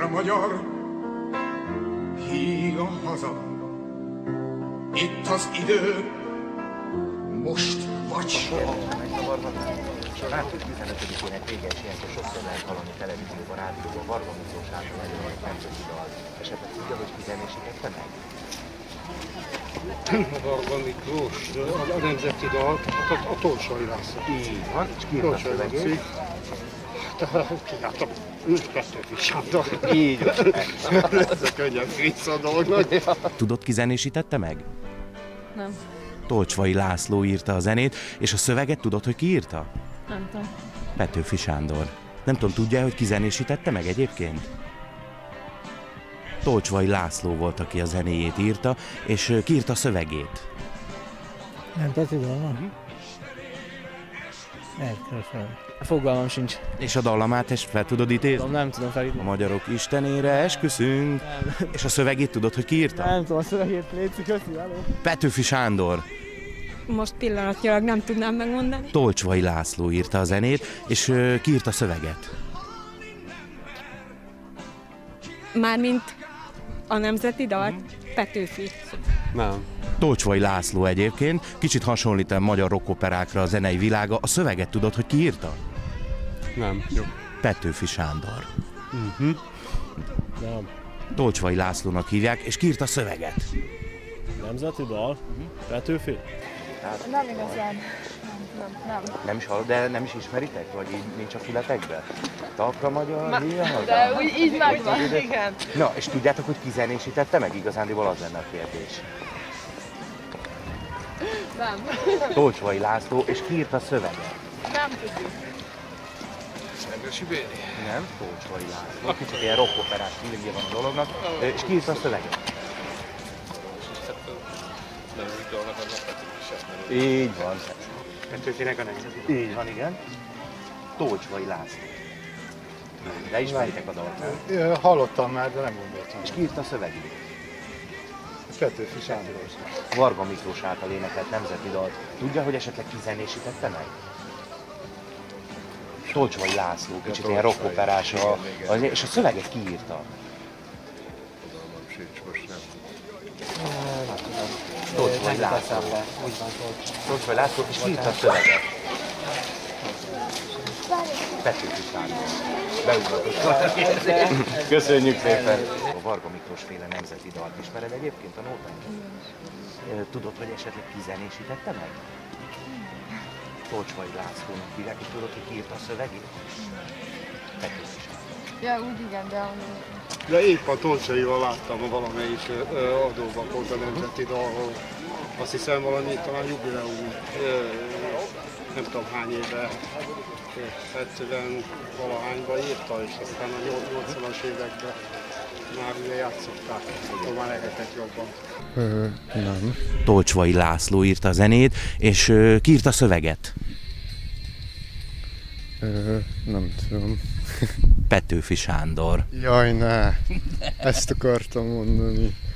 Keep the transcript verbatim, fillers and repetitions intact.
magyar, híg a haza. Itt az idő, most vagy soha. március tizenötödikének vége is ilyenkor sokszor lehet hallani televízióban, rádióban, Varga Miklós által nagyon nemzeti dal. Esetleg tudja, hogy ki zenésítette meg? A Varga Miklós, a nemzeti dal, a Tolsai László. Így van, és ki írta a szövegét? Csináltam, Petőfi Sándor. Így van. Ez a könnyebb rész a dolognak. Tudod, ki zenésítette meg? Nem. Tolcsvai László írta a zenét, és a szöveget tudod, hogy ki írta? Nem tudom. Petőfi Sándor. Nem tudom, tudja, hogy ki zenésítette meg egyébként? Tolcsvai László volt, aki a zenéjét írta, és ki írta a szövegét. Nem tudom, nem? Elköszön. Fogalmam sincs. És a dallamát is fel tudod idézni? Nem tudom A felírni. magyarok istenére esküszünk. Nem. És a szövegét tudod, hogy ki írta? Nem tudom a szövegét, létszik, köszi, álló. Petőfi Sándor. Most pillanatnyilag nem tudnám megmondani. Tolcsvai László írta a zenét, és uh, ki írta a szöveget. Mármint a nemzeti dalt, Petőfi. Nem. Tolcsvai László egyébként, kicsit hasonlít a magyar rockoperákra a zenei világa. A szöveget tudod, hogy ki írta? Nem. Jó. Petőfi Sándor. Uh-huh. Nem. Tolcsvai Lászlónak hívják, és ki írta a szöveget? Nemzeti dal? Petőfi? Nem igazán. Nem, nem. Nem is hallod, de nem is ismeritek? Vagy így nincs a fületekben? Talpra magyar, híg a haza? De úgy így megvan, igen. Na, és tudjátok, hogy ki zenésítette meg? Igazándiból az lenne a kérdés. Nem. Tolcsvai László, és ki írta a szöveget? Nem tudjuk. Sárgási Béli. Nem, Tolcsvai László. Kicsit ilyen rockoperás feelingje van a dolognak. És ki írta a szöveget? Így van. Petőfinek a nemzeti. Így van, igen. Tolcsvai László. De ismeritek a dalt, nem? Hallottam már, de nem gondoltam. És ki írta a szövegét? Petőfi Sándor. Varga Miklós által énekelt nemzeti dalt. Tudja, hogy esetleg ki zenésítette meg? Tolcsvai László, kicsit ilyen rockoperás, a, az, és a szöveget kiírta. Tolcsvai László. Tolcsvai László, és kiírta a szöveget. Petőfi Sándor. Beugratott. Köszönjük szépen. A Varga Miklós féle nemzeti dalt ismered egyébként a nótát? Tudod, hogy esetleg ki zenésítette meg? Tolcsvai Lászlónak hívják, és tudod, hogy ki írta a szövegét? Petőfi Sándor. Ja, úgy igen, de De épp a Tolcsaival láttam valamelyik adóban pont a nemzeti dalról. Azt hiszem valami talán jubileum, nem tudom hány éve, hetven valahányban írta, és aztán a nyolcvanas években már ugye játszották, akkor már lehetett jobban. Ö, nem. Tolcsvai László írta a zenét, és uh, ki írta a szöveget? Ö, nem tudom. Petőfi Sándor. Jaj, ne! Ezt akartam mondani.